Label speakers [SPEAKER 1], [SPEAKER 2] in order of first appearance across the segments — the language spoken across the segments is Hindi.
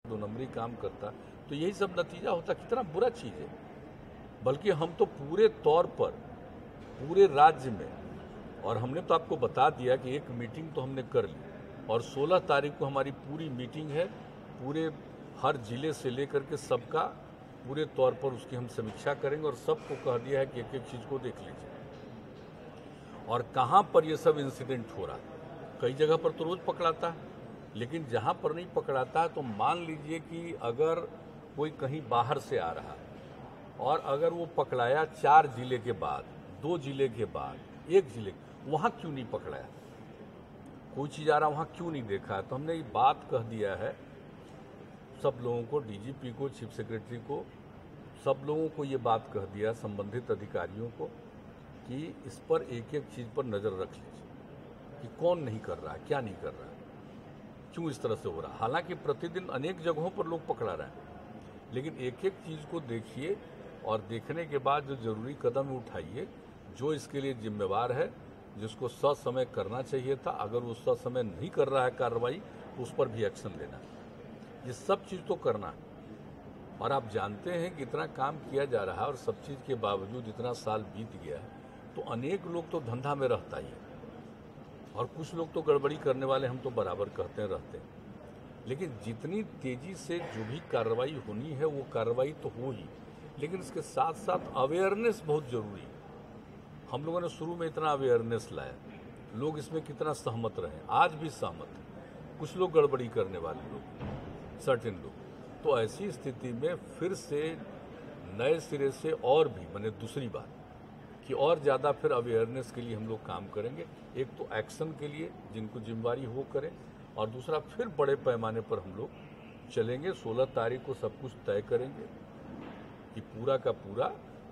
[SPEAKER 1] दो नंबरी काम करता तो यही सब नतीजा होता। कितना बुरा चीज़ है। बल्कि हम तो पूरे तौर पर पूरे राज्य में, और हमने तो आपको बता दिया कि एक मीटिंग तो हमने कर ली और 16 तारीख को हमारी पूरी मीटिंग है। पूरे हर जिले से लेकर के सबका पूरे तौर पर उसकी हम समीक्षा करेंगे और सबको कह दिया है कि एक एक चीज़ को देख लीजिए और कहाँ पर ये सब इंसिडेंट हो रहा है। कई जगह पर तो रोज़ पकड़ाता है, लेकिन जहाँ पर नहीं पकड़ाता है तो मान लीजिए कि अगर कोई कहीं बाहर से आ रहा है और अगर वो पकड़ाया 4 जिले के बाद, 2 जिले के बाद, 1 जिले, वहाँ क्यों नहीं पकड़ाया? कोई चीज़ आ रहा वहाँ क्यों नहीं देखा है? तो हमने ये बात कह दिया है सब लोगों को, डीजीपी को, चीफ सेक्रेटरी को, सब लोगों को ये बात कह दिया, संबंधित अधिकारियों को, कि इस पर एक एक चीज़ पर नज़र रख लीजिए कि कौन नहीं कर रहा है, क्या नहीं कर रहा है, क्यों इस तरह से हो रहा है। हालांकि प्रतिदिन अनेक जगहों पर लोग पकड़ा रहे हैं, लेकिन एक एक चीज़ को देखिए और देखने के बाद जो ज़रूरी कदम उठाइए। जो इसके लिए जिम्मेवार है, जिसको ससमय करना चाहिए था, अगर वो ससमय नहीं कर रहा है कार्रवाई, तो उस पर भी एक्शन लेना है। ये सब चीज़ तो करना है। और आप जानते हैं कि इतना काम किया जा रहा है और सब चीज़ के बावजूद इतना साल बीत गया है, तो अनेक लोग तो धंधा में रहता ही है और कुछ लोग तो गड़बड़ी करने वाले हम तो बराबर कहते हैं रहते हैं। लेकिन जितनी तेज़ी से जो भी कार्रवाई होनी है वो कार्रवाई तो हो ही, लेकिन इसके साथ साथ अवेयरनेस बहुत ज़रूरी है। हम लोगों ने शुरू में इतना अवेयरनेस लाया, लोग इसमें कितना सहमत रहे, आज भी सहमत हैं। कुछ लोग गड़बड़ी करने वाले लोग, सर्टेन लोग, तो ऐसी स्थिति में फिर से नए सिरे से और भी मैंने दूसरी बात कि और ज़्यादा फिर अवेयरनेस के लिए हम लोग काम करेंगे। एक तो एक्शन के लिए जिनको जिम्मेवारी हो करें, और दूसरा फिर बड़े पैमाने पर हम लोग चलेंगे। 16 तारीख को सब कुछ तय करेंगे कि पूरा का पूरा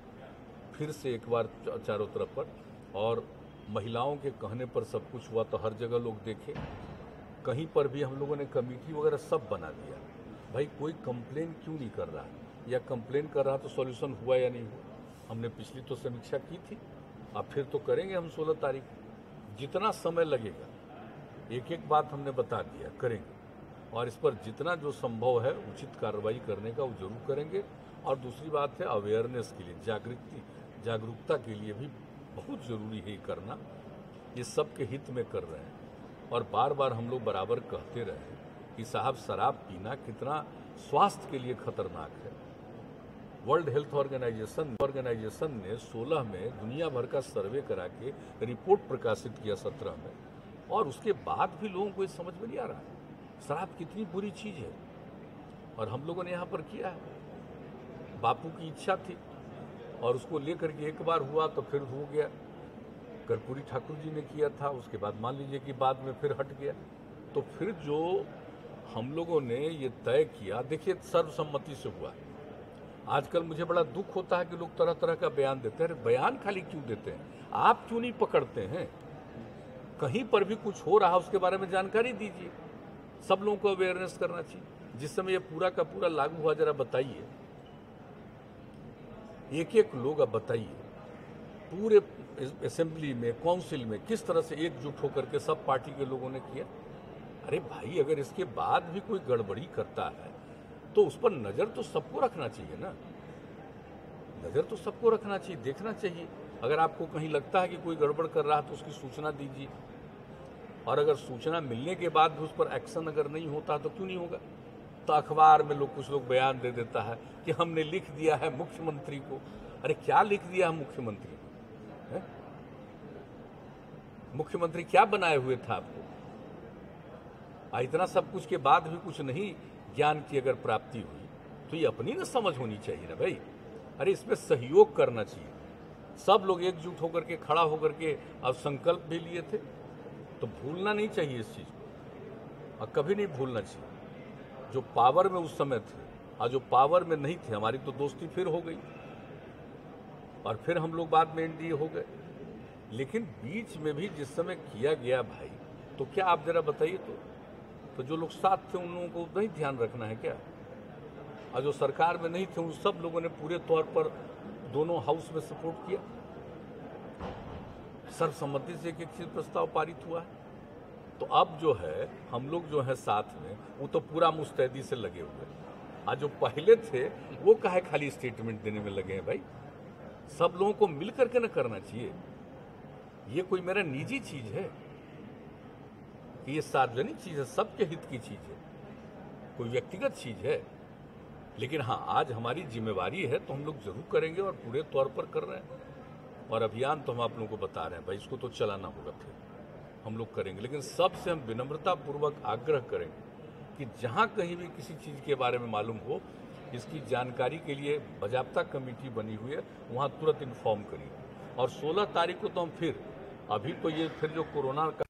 [SPEAKER 1] फिर से एक बार चारों तरफ पर, और महिलाओं के कहने पर सब कुछ हुआ तो हर जगह लोग देखें। कहीं पर भी हम लोगों ने कमेटी वगैरह सब बना दिया। भाई कोई कंप्लेन क्यों नहीं कर रहा है, या कंप्लेन कर रहा तो सॉल्यूशन हुआ या नहीं हुआ। हमने पिछली तो समीक्षा की थी, अब फिर तो करेंगे हम 16 तारीख को। जितना समय लगेगा एक एक बात हमने बता दिया, करेंगे, और इस पर जितना जो संभव है उचित कार्रवाई करने का वो जरूर करेंगे। और दूसरी बात है अवेयरनेस के लिए, जागरूकता के लिए भी बहुत ज़रूरी है करना। ये सबके हित में कर रहे हैं और बार बार हम लोग बराबर कहते रहे कि साहब शराब पीना कितना स्वास्थ्य के लिए खतरनाक है। वर्ल्ड हेल्थ ऑर्गेनाइजेशन ने 16 में दुनिया भर का सर्वे करा के रिपोर्ट प्रकाशित किया 17 में, और उसके बाद भी लोगों को ये समझ में नहीं आ रहा है शराब कितनी बुरी चीज़ है। और हम लोगों ने यहाँ पर किया है, बापू की इच्छा थी और उसको लेकर के एक बार हुआ तो फिर हो गया। कर्पूरी ठाकुर जी ने किया था, उसके बाद मान लीजिए कि बाद में फिर हट गया। तो फिर जो हम लोगों ने ये तय किया, देखिए सर्वसम्मति से हुआ। आजकल मुझे बड़ा दुख होता है कि लोग तरह तरह का बयान देते हैं। अरे बयान खाली क्यों देते हैं, आप क्यों नहीं पकड़ते हैं? कहीं पर भी कुछ हो रहा है उसके बारे में जानकारी दीजिए, सब लोगों को अवेयरनेस करना चाहिए। जिस समय ये पूरा का पूरा लागू हुआ, जरा बताइए, एक एक लोग अब बताइए पूरे असेंबली में, काउंसिल में किस तरह से एकजुट होकर के सब पार्टी के लोगों ने किया। अरे भाई अगर इसके बाद भी कोई गड़बड़ी करता है तो उस पर नज़र तो सबको रखना चाहिए ना, नज़र तो सबको रखना चाहिए, देखना चाहिए। अगर आपको कहीं लगता है कि कोई गड़बड़ कर रहा है तो उसकी सूचना दीजिए, और अगर सूचना मिलने के बाद भी उस पर एक्शन अगर नहीं होता तो क्यों नहीं होगा। तो अखबार में कुछ लोग बयान दे देता है कि हमने लिख दिया है मुख्यमंत्री को। अरे क्या लिख दिया है मुख्यमंत्री को? मुख्यमंत्री क्या बनाए हुए था आपको? इतना सब कुछ के बाद भी कुछ नहीं ज्ञान की अगर प्राप्ति हुई तो ये अपनी ना समझ होनी चाहिए ना भाई। अरे इसमें सहयोग करना चाहिए, सब लोग एकजुट होकर के खड़ा होकर के अब संकल्प भी लिए थे, तो भूलना नहीं चाहिए इस चीज़ को, और कभी नहीं भूलना चाहिए। जो पावर में उस समय थे और जो पावर में नहीं थे, हमारी तो दोस्ती फिर हो गई और फिर हम लोग बाद में एनडीए हो गए। लेकिन बीच में भी जिस समय किया गया भाई, तो क्या आप जरा बताइए, तो जो लोग साथ थे उन लोगों को नहीं ध्यान रखना है क्या? और जो सरकार में नहीं थे उन सब लोगों ने पूरे तौर पर दोनों हाउस में सपोर्ट किया, सर्वसम्मति से एक एक चीज प्रस्ताव पारित हुआ है। तो अब जो है हम लोग जो है साथ में वो तो पूरा मुस्तैदी से लगे हुए हैं। आज जो पहले थे वो काहे खाली स्टेटमेंट देने में लगे हैं भाई? सब लोगों को मिल करके ना करना चाहिए। ये कोई मेरा निजी चीज है कि ये सार्वजनिक चीज है, सबके हित की चीज है, कोई व्यक्तिगत चीज है। लेकिन हाँ, आज हमारी जिम्मेवारी है तो हम लोग जरूर करेंगे और पूरे तौर पर कर रहे हैं। और अभियान तो हम आप लोगों को बता रहे हैं भाई, इसको तो चलाना होगा, फिर हम लोग करेंगे। लेकिन सबसे हम विनम्रतापूर्वक आग्रह करेंगे कि जहाँ कहीं भी किसी चीज़ के बारे में मालूम हो, इसकी जानकारी के लिए बाजाप्ता कमेटी बनी हुई है, वहाँ तुरंत इन्फॉर्म करिए। और 16 तारीख को तो हम फिर, अभी तो ये फिर जो कोरोना का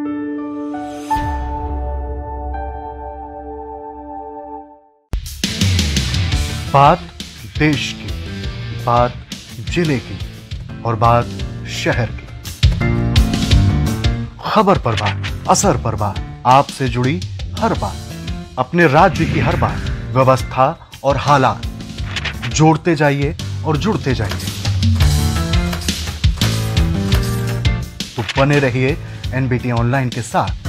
[SPEAKER 2] बात देश की, बात जिले की और बात शहर की। खबर पर बात, असर पर बात, आपसे जुड़ी हर बात, अपने राज्य की हर बात, व्यवस्था और हालात, जोड़ते जाइए और जुड़ते जाइए। तो बने रहिए एनबीटी ऑनलाइन के साथ।